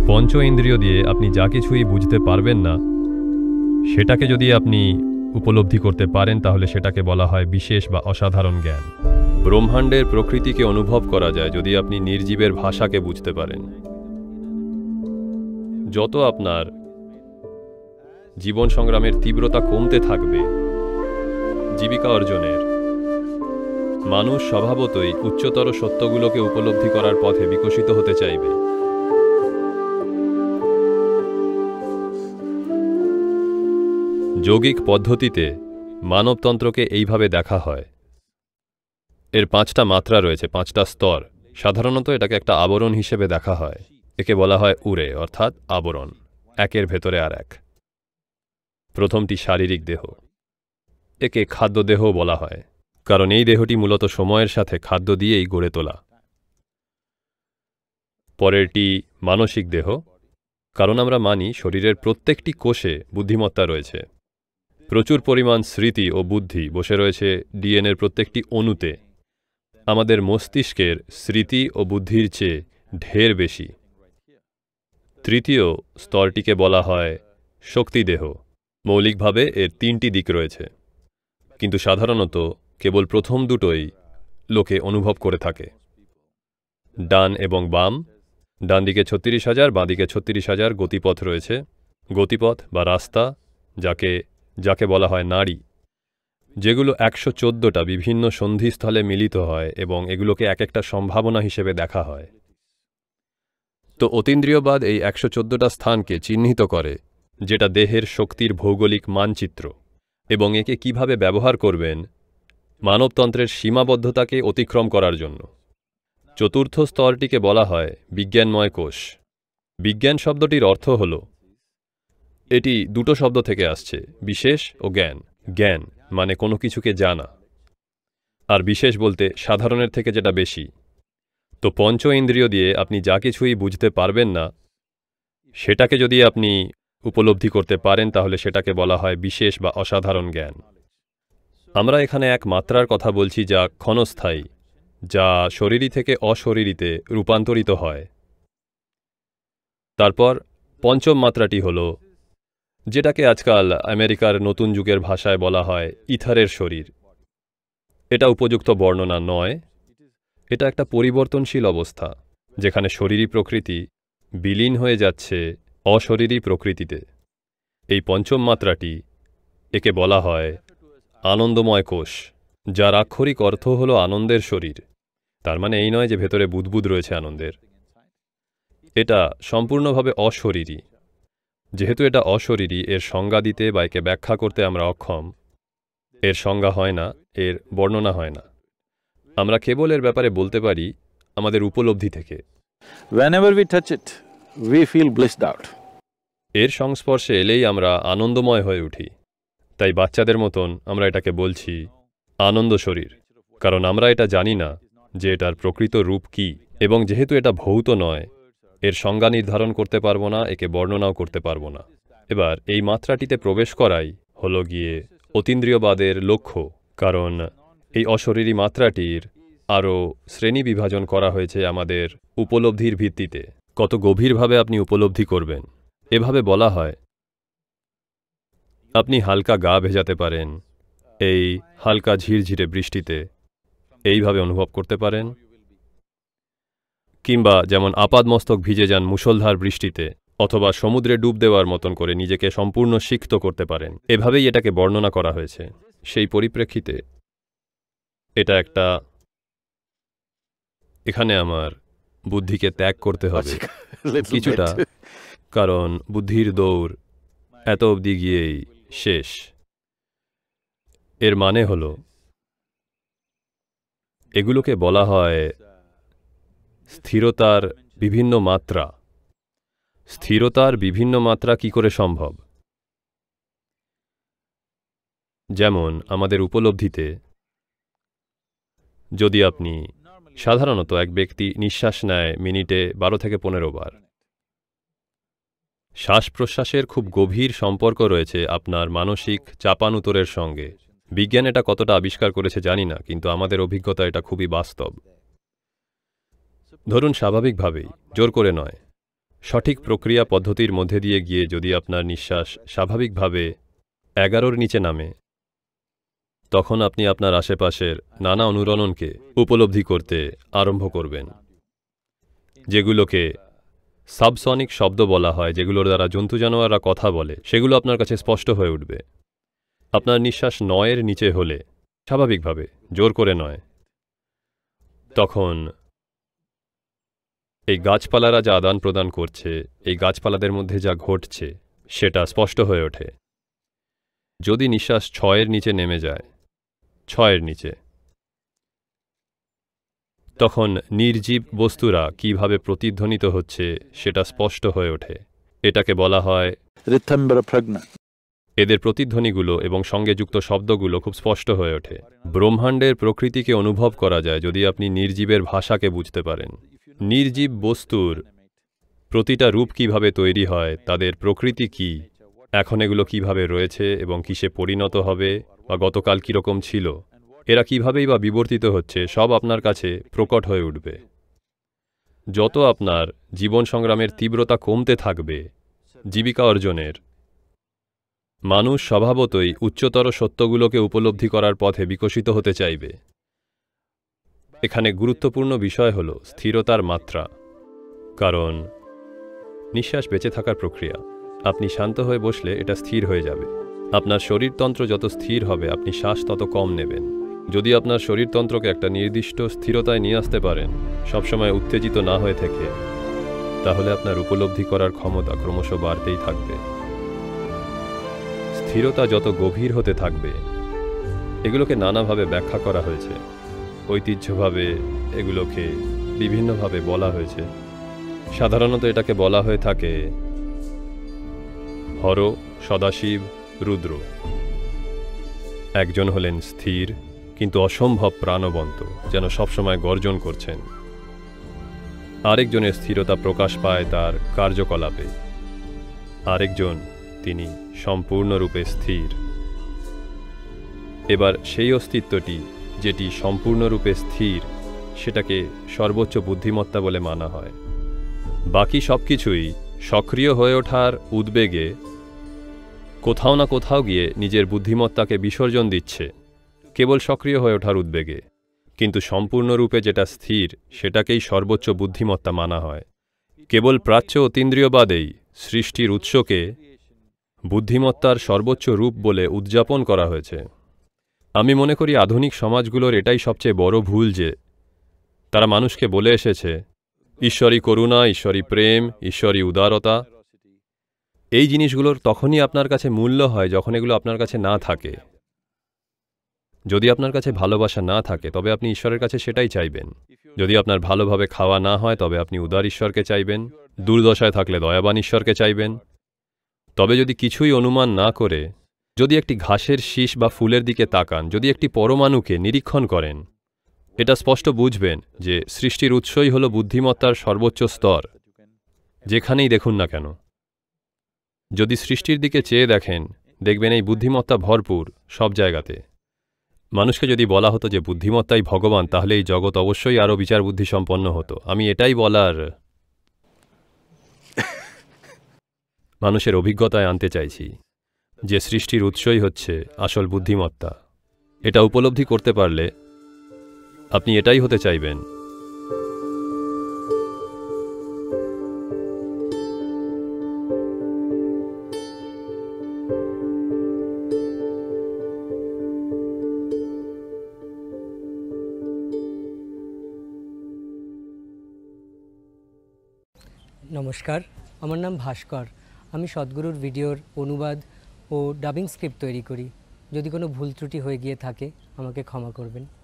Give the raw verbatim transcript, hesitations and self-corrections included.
পঞ্চ ইন্দ্রিয় দিয়ে আপনি যা কিছুই বুঝতে পারবেন না, সেটাকে যদি আপনি উপলব্ধি করতে পারেন তাহলে সেটাকে বলা হয় বিশেষ বা অসাধারণ জ্ঞান। ব্রহ্মাণ্ডের প্রকৃতিকে অনুভব করা যায় যদি আপনি নির্জীবের ভাষাকে বুঝতে পারেন। যত আপনার জীবন সংগ্রামের তীব্রতা কমতে থাকবে জীবিকা অর্জনের, মানুষ স্বভাবতই উচ্চতর সত্যগুলোকে উপলব্ধি করার পথে বিকশিত হতে চাইবে। যৌগিক পদ্ধতিতে মানবতন্ত্রকে এইভাবে দেখা হয়। এর পাঁচটা মাত্রা রয়েছে, পাঁচটা স্তর। সাধারণত এটাকে একটা আবরণ হিসেবে দেখা হয়। একে বলা হয় উরে, অর্থাৎ আবরণ, একের ভেতরে আর এক। প্রথমটি শারীরিক দেহ। একে খাদ্যদেহ বলা হয়, কারণ এই দেহটি মূলত সময়ের সাথে খাদ্য দিয়েই গড়ে তোলা। পরেরটি মানসিক দেহ, কারণ আমরা মানি শরীরের প্রত্যেকটি কোষে বুদ্ধিমত্তা রয়েছে। প্রচুর পরিমাণ স্মৃতি ও বুদ্ধি বসে রয়েছে ডিএনএর প্রত্যেকটি অণুতে। আমাদের মস্তিষ্কের স্মৃতি ও বুদ্ধির চেয়ে ঢের বেশি। তৃতীয় স্তরটিকে বলা হয় শক্তিদেহ। মৌলিকভাবে এর তিনটি দিক রয়েছে, কিন্তু সাধারণত কেবল প্রথম দুটোই লোকে অনুভব করে থাকে। ডান এবং বাম। ডান দিকে ছত্রিশ হাজার, বাঁ দিকে ছত্রিশ হাজার গতিপথ রয়েছে। গতিপথ বা রাস্তা, যাকে যাকে বলা হয় নাড়ি, যেগুলো একশো চোদ্দটা বিভিন্ন সন্ধিস্থলে মিলিত হয় এবং এগুলোকে এক একটা সম্ভাবনা হিসেবে দেখা হয়। তো অতীন্দ্রিয়বাদ এই একশো চোদ্দটা স্থানকে চিহ্নিত করে, যেটা দেহের শক্তির ভৌগোলিক মানচিত্র, এবং একে কিভাবে ব্যবহার করবেন মানবতন্ত্রের সীমাবদ্ধতাকে অতিক্রম করার জন্য। চতুর্থ স্তরটিকে বলা হয় বিজ্ঞানময় কোষ। বিজ্ঞান শব্দটির অর্থ হল, এটি দুটো শব্দ থেকে আসছে, বিশেষ ও জ্ঞান। জ্ঞান মানে কোনো কিছুকে জানা, আর বিশেষ বলতে সাধারণের থেকে যেটা বেশি। তো পঞ্চ ইন্দ্রিয় দিয়ে আপনি যা কিছুই বুঝতে পারবেন না, সেটাকে যদি আপনি উপলব্ধি করতে পারেন তাহলে সেটাকে বলা হয় বিশেষ বা অসাধারণ জ্ঞান। আমরা এখানে এক মাত্রার কথা বলছি যা ক্ষণস্থায়ী, যা শরীরী থেকে অশরীরীতে রূপান্তরিত হয়। তারপর পঞ্চম মাত্রাটি হল, যেটাকে আজকাল আমেরিকার নতুন যুগের ভাষায় বলা হয় ইথারের শরীর। এটা উপযুক্ত বর্ণনা নয়। এটা একটা পরিবর্তনশীল অবস্থা, যেখানে শরীরী প্রকৃতি বিলীন হয়ে যাচ্ছে অশরীরী প্রকৃতিতে। এই পঞ্চম মাত্রাটি, একে বলা হয় আনন্দময় কোষ, যার আক্ষরিক অর্থ হল আনন্দের শরীর। তার মানে এই নয় যে ভেতরে বুদবুদ রয়েছে আনন্দের। এটা সম্পূর্ণভাবে অশরীরী। যেহেতু এটা অশরীরী, এর সংজ্ঞা দিতে বা একে ব্যাখ্যা করতে আমরা অক্ষম। এর সংজ্ঞা হয় না, এর বর্ণনা হয় না। আমরা কেবল এর ব্যাপারে বলতে পারি আমাদের উপলব্ধি থেকে। Whenever we touch it, we feel blissed out. এর সংস্পর্শে এলেই আমরা আনন্দময় হয়ে উঠি। তাই বাচ্চাদের মতন আমরা এটাকে বলছি আনন্দ শরীর, কারণ আমরা এটা জানি না যে এটার প্রকৃত রূপ কি, এবং যেহেতু এটা ভৌত নয়, এর সংজ্ঞা নির্ধারণ করতে পারবো না, একে বর্ণনাও করতে পারবো না। এবার এই মাত্রাটিতে প্রবেশ করাই হলো গিয়ে অতীন্দ্রিয়বাদের লক্ষ্য, কারণ এই অশরীরী মাত্রাটির আরও শ্রেণী বিভাজন করা হয়েছে আমাদের উপলব্ধির ভিত্তিতে। কত গভীরভাবে আপনি উপলব্ধি করবেন। এভাবে বলা হয়, আপনি হালকা গা ভেজাতে পারেন এই হালকা ঝিরঝিরে বৃষ্টিতে, এইভাবে অনুভব করতে পারেন। কিংবা যেমন আপাদমস্তক ভিজে যান মুষলধার বৃষ্টিতে, অথবা সমুদ্রে ডুব দেওয়ার মতন করে নিজেকে সম্পূর্ণ সিক্ত করতে পারেন। এভাবেই এটাকে বর্ণনা করা হয়েছে। সেই পরিপ্রেক্ষিতে এটা একটা, এখানে আমার বুদ্ধিকে ত্যাগ করতে হবে কিছুটা, কারণ বুদ্ধির দৌড় এত অবধি গিয়েই শেষ। এর মানে হল, এগুলোকে বলা হয় স্থিরতার বিভিন্ন মাত্রা। স্থিরতার বিভিন্ন মাত্রা কি করে সম্ভব? যেমন আমাদের উপলব্ধিতে, যদি আপনি সাধারণত এক ব্যক্তি নিঃশ্বাস নেয় মিনিটে বারো থেকে পনেরো বার। শ্বাস প্রশ্বাসের খুব গভীর সম্পর্ক রয়েছে আপনার মানসিক চাপানুতরের সঙ্গে। বিজ্ঞান এটা কতটা আবিষ্কার করেছে জানি না, কিন্তু আমাদের অভিজ্ঞতা এটা খুবই বাস্তব। ধরুন স্বাভাবিকভাবেই, জোর করে নয়, সঠিক প্রক্রিয়া পদ্ধতির মধ্যে দিয়ে গিয়ে যদি আপনার নিঃশ্বাস স্বাভাবিকভাবে এগারোর নিচে নামে, তখন আপনি আপনার আশেপাশের নানা অনুরণনকে উপলব্ধি করতে আরম্ভ করবেন, যেগুলোকে সাবসনিক শব্দ বলা হয়, যেগুলোর দ্বারা জন্তু জানোয়াররা কথা বলে, সেগুলো আপনার কাছে স্পষ্ট হয়ে উঠবে। আপনার নিঃশ্বাস নয়ের নিচে হলে, স্বাভাবিকভাবে, জোর করে নয়, তখন এই গাছপালারা যা আদান প্রদান করছে, এই গাছপালাদের মধ্যে যা ঘটছে, সেটা স্পষ্ট হয়ে ওঠে। যদি নিঃশ্বাস ছয়ের নিচে নেমে যায়, ছয়ের নিচে, তখন নির্জীব বস্তুরা কিভাবে প্রতিধ্বনিত হচ্ছে সেটা স্পষ্ট হয়ে ওঠে। এটাকে বলা হয় Rithambara Pragna. এদের প্রতিধ্বনিগুলো এবং সঙ্গে যুক্ত শব্দগুলো খুব স্পষ্ট হয়ে ওঠে। ব্রহ্মাণ্ডের প্রকৃতিকে অনুভব করা যায় যদি আপনি নির্জীবের ভাষাকে বুঝতে পারেন। নির্জীব বস্তুর প্রতিটা রূপ কিভাবে তৈরি হয়, তাদের প্রকৃতি কি, এখন এগুলো কিভাবে রয়েছে এবং কিসে পরিণত হবে, বা গতকাল কীরকম ছিল, এরা কিভাবেই বা বিবর্তিত হচ্ছে, সব আপনার কাছে প্রকট হয়ে উঠবে। যত আপনার জীবন সংগ্রামের তীব্রতা কমতে থাকবে, জীবিকা অর্জনের, মানুষ স্বভাবতই উচ্চতর সত্যগুলোকে উপলব্ধি করার পথে বিকশিত হতে চাইবে। এখানে গুরুত্বপূর্ণ বিষয় হল স্থিরতার মাত্রা, কারণ নিঃশ্বাস বেঁচে থাকার প্রক্রিয়া। আপনি শান্ত হয়ে বসলে এটা স্থির হয়ে যাবে। আপনার শরীরতন্ত্র যত স্থির হবে, আপনি শ্বাস তত কম নেবেন। যদি আপনার শরীরতন্ত্রকে একটা নির্দিষ্ট স্থিরতায় নিয়ে আসতে পারেন, সবসময় উত্তেজিত না হয়ে থেকে, তাহলে আপনার উপলব্ধি করার ক্ষমতা ক্রমশ বাড়তেই থাকবে। স্থিরতা যত গভীর হতে থাকবে, এগুলোকে নানাভাবে ব্যাখ্যা করা হয়েছে। ঐতিহ্যভাবে এগুলোকে বিভিন্নভাবে বলা হয়েছে। সাধারণত এটাকে বলা হয়ে থাকে হর, সদাশিব, রুদ্র। একজন হলেন স্থির কিন্তু অসম্ভব প্রাণবন্ত, যেন সবসময় গর্জন করছেন। আরেকজনের স্থিরতা প্রকাশ পায় তার কার্যকলাপে। আরেকজন, তিনি সম্পূর্ণরূপে স্থির। এবার সেই অস্তিত্বটি যেটি সম্পূর্ণরূপে স্থির, সেটাকে সর্বোচ্চ বুদ্ধিমত্তা বলে মানা হয়। বাকি সব কিছুই সক্রিয় হয়ে ওঠার উদ্বেগে কোথাও না কোথাও গিয়ে নিজের বুদ্ধিমত্তাকে বিসর্জন দিচ্ছে, কেবল সক্রিয় হয়ে ওঠার উদ্বেগে। কিন্তু সম্পূর্ণরূপে যেটা স্থির, সেটাকেই সর্বোচ্চ বুদ্ধিমত্তা মানা হয়। কেবল প্রাচ্য অতীন্দ্রিয়বাদেই সৃষ্টির উৎসকে বুদ্ধিমত্তার সর্বোচ্চ রূপ বলে উদযাপন করা হয়েছে। আমি মনে করি আধুনিক সমাজগুলোর এটাই সবচেয়ে বড় ভুল যে তারা মানুষকে বলে এসেছে ঈশ্বরী করুণা, ঈশ্বরী প্রেম, ঈশ্বরী উদারতা। এই জিনিসগুলোর তখনই আপনার কাছে মূল্য হয় যখন এগুলো আপনার কাছে না থাকে। যদি আপনার কাছে ভালোবাসা না থাকে, তবে আপনি ঈশ্বরের কাছে সেটাই চাইবেন। যদি আপনার ভালোভাবে খাওয়া না হয়, তবে আপনি উদার ঈশ্বরকে চাইবেন। দুর্দশায় থাকলে দয়াবান ঈশ্বরকে চাইবেন। তবে যদি কিছুই অনুমান না করে, যদি একটি ঘাসের শীষ বা ফুলের দিকে তাকান, যদি একটি পরমাণুকে নিরীক্ষণ করেন, এটা স্পষ্ট বুঝবেন যে সৃষ্টির উৎসই হল বুদ্ধিমত্তার সর্বোচ্চ স্তর, যেখানেই দেখুন না কেন। যদি সৃষ্টির দিকে চেয়ে দেখেন, দেখবেন এই বুদ্ধিমত্তা ভরপুর সব জায়গাতে। মানুষকে যদি বলা হতো যে বুদ্ধিমত্তাই ভগবান, তাহলে এই জগৎ অবশ্যই আরও বিচার বুদ্ধি সম্পন্ন হতো। আমি এটাই বলার মানুষের অভিজ্ঞতায় আনতে চাইছি যে সৃষ্টির উৎসই হচ্ছে আসল বুদ্ধিমত্তা। এটা উপলব্ধি করতে পারলে আপনি এটাই হতে চাইবেন। নমস্কার, আমার নাম ভাস্কর। আমি সদ্গুরুর ভিডিওর অনুবাদ ও ডাবিং স্ক্রিপ্ট তৈরি করি। যদি কোনো ভুল ত্রুটি হয়ে গিয়ে থাকে, আমাকে ক্ষমা করবেন।